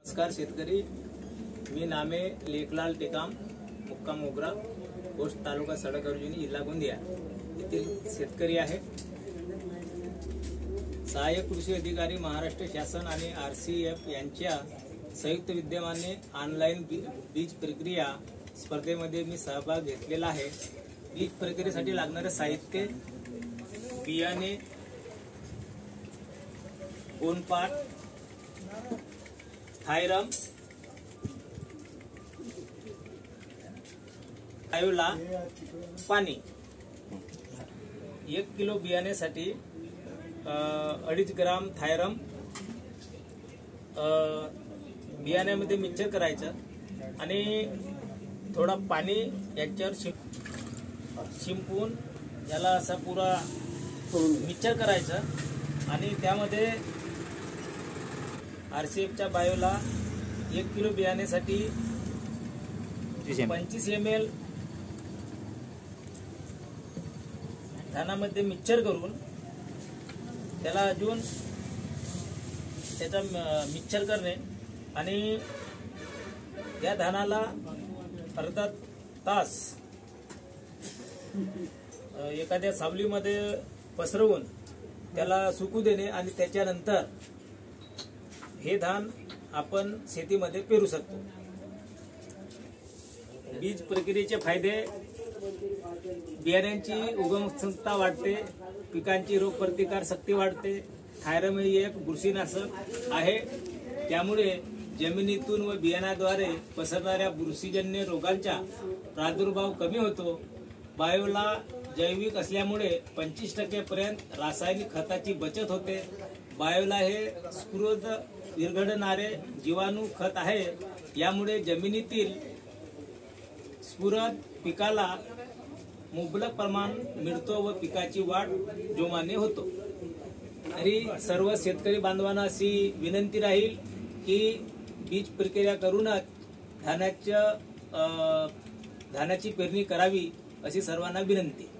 नमस्कार शेतकरी, मी नामे लेखलाल टेकाम, मुक्काम मोगरा, पोस्ट तालुका सडक अर्जुनी, जिल्हा गोंदिया येथील शेतकरी आहे। सहाय्यक कृषी अधिकारी महाराष्ट्र शासन आणि RCF यांच्या संयुक्त विद्यमाने ऑनलाईन बीज प्रक्रिया स्पर्धेमध्ये मी सहभाग घेतलेला आहे। बीज प्रक्रियेसाठी लागणारे साहित्य: बियाणे, कोनपाट, थायरम, आयोला, पाणी। 1 किलो बियाण्यासाठी 2.5 ग्राम थायरम बियाण्यामध्ये मिक्सर करायचं आणि थोडा पाणी याच्यावर शिंपवून याला असा पुरा मिक्सर करायचं आणि त्यामध्ये RCFच्या बायोला 1 किलो बियाण्यासाठी 25 ml धानामध्ये मिक्सर करून त्याला अजून त्याचा मिक्सर करणे आणि या धानाला अर्धा तास एखाद्या सावलीमध्ये पसरवून त्याला सुकू देणे आणि त्याच्यानंतर हे धान आपण शेतीमध्ये पेरू शकतो। बीज प्रक्रियेचे फायदे: बियाण्यांची उगम क्षमता वाढते, पिकांची रोगप्रतिकार शक्ती वाढते, थायरम ही एक बुरशीनाशक आहे, त्यामुळे जमिनीतून व बियाण्याद्वारे पसरणाऱ्या बुरशीजन्य रोगांचा प्रादुर्भाव कमी होतो। बायोला जैविक असल्यामुळे 25% पर्यंत रासायनिक खताची बचत होते। बायोला हे स्फुरद विरघळणारे जीवाणू खत आहे, यामुळे जमिनीतील स्फुरद पिकाला मुबलक प्रमाण मिळतो व पिकाची वाढ जोमाने होतो। तरी सर्व शेतकरी बांधवांना अशी विनंती राहील की बीज प्रक्रिया करूनच धानाची पेरणी करावी, अशी सर्वांना विनंती।